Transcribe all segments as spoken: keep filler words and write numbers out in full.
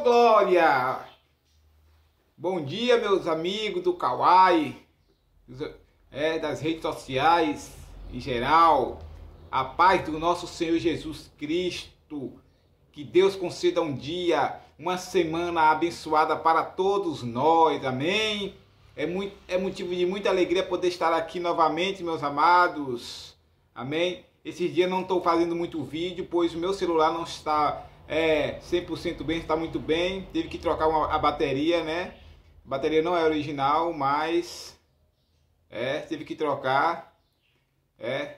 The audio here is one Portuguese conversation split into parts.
glória! Bom dia, meus amigos do Kawaii, é, das redes sociais em geral. A paz do nosso Senhor Jesus Cristo. Que Deus conceda um dia, uma semana abençoada para todos nós. Amém? É, muito, é motivo de muita alegria poder estar aqui novamente, meus amados. Amém? Esses dias não estou fazendo muito vídeo, pois o meu celular não está é, cem por cento bem, está muito bem. Tive que trocar uma, a bateria, né? A bateria não é original, mas é, tive que trocar. É,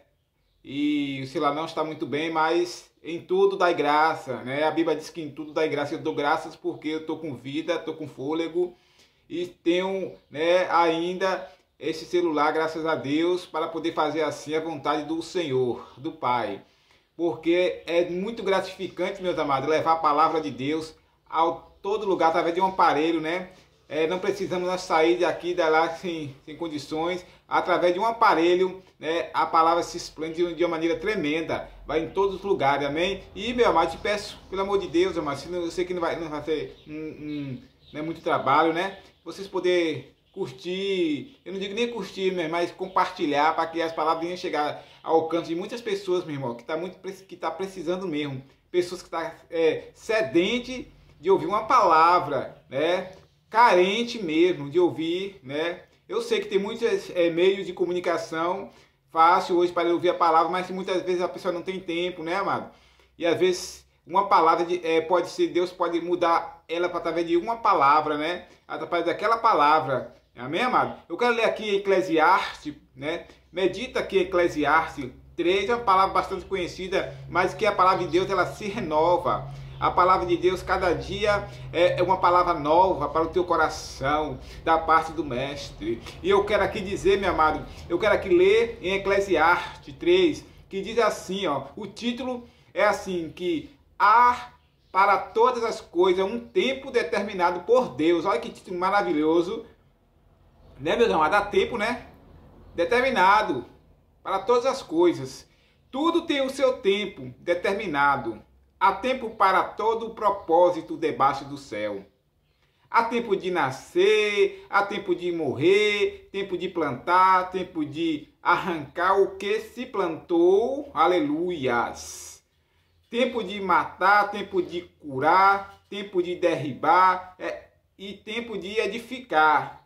e o celular não está muito bem, mas em tudo dai graça, né? A Bíblia diz que em tudo dai graça. Eu dou graças porque eu estou com vida, estou com fôlego e tenho, né, ainda esse celular, graças a Deus, para poder fazer assim a vontade do Senhor, do Pai. Porque é muito gratificante, meus amados, levar a palavra de Deus a todo lugar através de um aparelho, né? É, não precisamos nós sair daqui, da lá sem, sem condições. Através de um aparelho, né, a palavra se expande de uma maneira tremenda. Vai em todos os lugares, amém? E, meu amado, te peço, pelo amor de Deus, amado, eu sei que não vai, não vai ser um, um, né, muito trabalho, né? Vocês poderem curtir, eu não digo nem curtir, mas compartilhar, para que as palavras venham chegar ao alcance de muitas pessoas, meu irmão, que está muito, que tá precisando mesmo. Pessoas que estão tá, é, sedentes de ouvir uma palavra, né? Carente mesmo de ouvir, né? Eu sei que tem muitos é, meios de comunicação fácil hoje para ouvir a palavra, mas muitas vezes a pessoa não tem tempo, né, amado? E às vezes uma palavra de, é, pode ser, Deus pode mudar ela através de uma palavra, né? Através daquela palavra, amém, amado? Eu quero ler aqui Eclesiastes, né? Medita aqui Eclesiastes três, é uma palavra bastante conhecida, mas que a palavra de Deus ela se renova. A palavra de Deus cada dia é uma palavra nova para o teu coração, da parte do Mestre. E eu quero aqui dizer, meu amado, eu quero aqui ler em Eclesiastes três, que diz assim, ó, o título é assim, que há para todas as coisas um tempo determinado por Deus. Olha que título maravilhoso, né, meus amados? Há tempo, né? Determinado para todas as coisas. Tudo tem o seu tempo determinado. Há tempo para todo o propósito debaixo do céu. Há tempo de nascer, há tempo de morrer, tempo de plantar, tempo de arrancar o que se plantou. Aleluias. Tempo de matar, tempo de curar, tempo de derribar é, e tempo de edificar.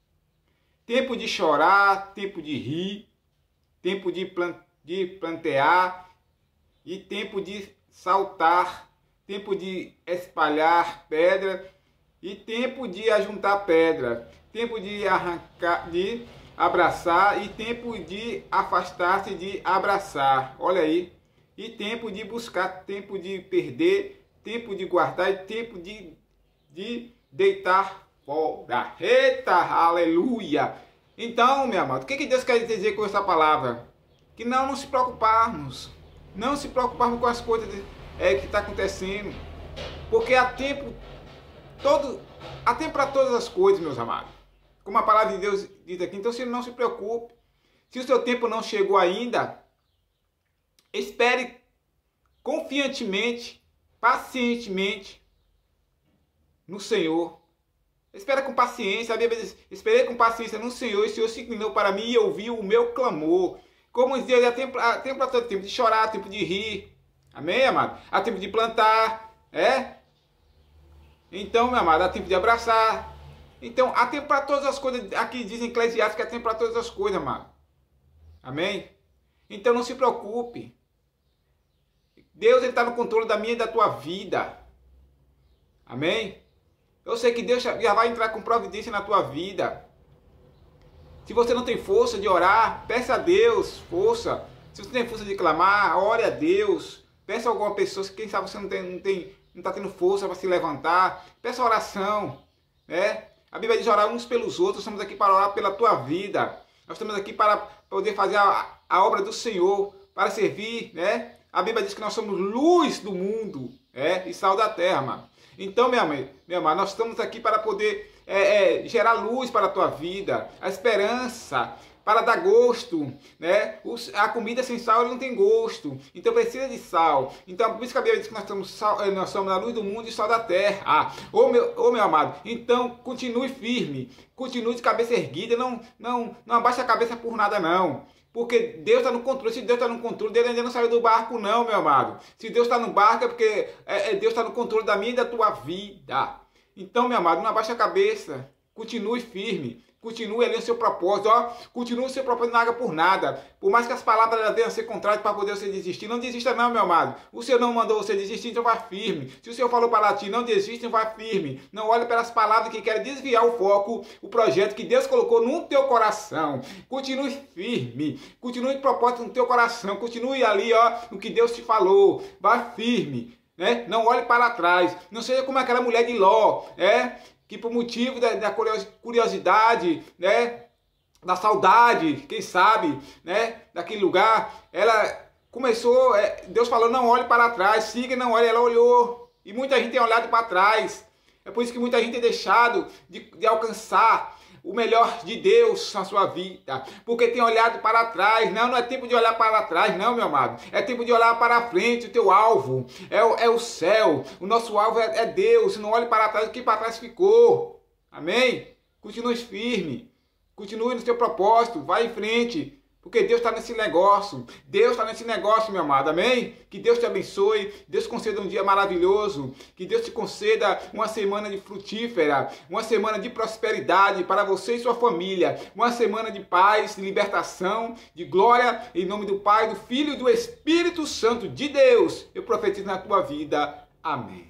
Tempo de chorar, tempo de rir, tempo de, plant, de plantear e tempo de saltar, tempo de espalhar pedra e tempo de ajuntar pedra, tempo de arrancar, de abraçar e tempo de afastar-se de abraçar. Olha aí. E tempo de buscar, tempo de perder, tempo de guardar e tempo de, de deitar fora. Eita, aleluia! Então, meu amado, o que, que Deus quer dizer com essa palavra? Que não nos preocuparmos. Não se preocuparmos com as coisas é, que está acontecendo. Porque há tempo, todo, há tempo para todas as coisas, meus amados. Como a palavra de Deus diz aqui. Então, se não se preocupe. Se o seu tempo não chegou ainda, espere confiantemente, pacientemente no Senhor. Espera com paciência. A Bíblia diz, esperei com paciência no Senhor, e o Senhor se inclinou para mim e ouviu o meu clamor. Como Deus, há tempo, há tempo para todo tempo de chorar, há tempo de rir. Amém, amado? Há tempo de plantar. É? Então, meu amado, há tempo de abraçar. Então, há tempo para todas as coisas. Aqui diz em Eclesiastes que há tempo para todas as coisas, amado. Amém? Então, não se preocupe. Deus está no controle da minha e da tua vida. Amém? Eu sei que Deus já vai entrar com providência na tua vida. Se você não tem força de orar, peça a Deus força. Se você tem força de clamar, ore a Deus. Peça a alguma pessoa, quem sabe você não tem, não tem, não está tendo força para se levantar. Peça oração, né? A Bíblia diz orar uns pelos outros. Estamos aqui para orar pela tua vida. Nós estamos aqui para poder fazer a, a obra do Senhor, para servir, né? A Bíblia diz que nós somos luz do mundo, é, e sal da terra, mano. Então, meu amor, meu amor, nós estamos aqui para poder é, é, gerar luz para a tua vida, a esperança, para dar gosto, né? A comida sem sal não tem gosto, então precisa de sal. Então por isso que a Bíblia diz que nós somos, sal, nós somos a luz do mundo e sal da terra. Ah, ô meu, ô meu amado, então continue firme, continue de cabeça erguida, não, não, não abaixe a cabeça por nada não. Porque Deus está no controle. Se Deus está no controle, Deus ainda não saiu do barco não, meu amado. Se Deus está no barco é porque é, é, Deus está no controle da minha e da tua vida. Então, meu amado, não abaixe a cabeça. Continue firme. Continue ali o seu propósito. Ó, continue o seu propósito, não haga por nada. Por mais que as palavras venham a ser contrárias para poder você desistir. Não desista não, meu amado. O Senhor não mandou você desistir, então vá firme. Se o Senhor falou para ti, não desista, então vá firme. Não olhe pelas palavras que querem desviar o foco, o projeto que Deus colocou no teu coração. Continue firme. Continue com propósito no teu coração. Continue ali, ó, no que Deus te falou. Vá firme. Né? Não olhe para trás. Não seja como aquela mulher de Ló, é? Que por motivo da, da curiosidade, né, da saudade, quem sabe, né, daquele lugar, ela começou, é, Deus falou, não olhe para trás, siga, não olhe, ela olhou, e muita gente tem olhado para trás, é por isso que muita gente tem deixado de, de alcançar o melhor de Deus na sua vida, porque tem olhado para trás. Não, não é tempo de olhar para trás, não, meu amado, é tempo de olhar para frente. O teu alvo é o, é o céu, o nosso alvo é, é Deus. Não olhe para trás, o que para trás ficou, amém? Continue firme, continue no seu propósito, vai em frente, porque Deus está nesse negócio, Deus está nesse negócio, meu amado, amém? Que Deus te abençoe, Deus conceda um dia maravilhoso, que Deus te conceda uma semana de frutífera, uma semana de prosperidade para você e sua família, uma semana de paz, de libertação, de glória, em nome do Pai, do Filho e do Espírito Santo de Deus. Eu profetizo na tua vida, amém.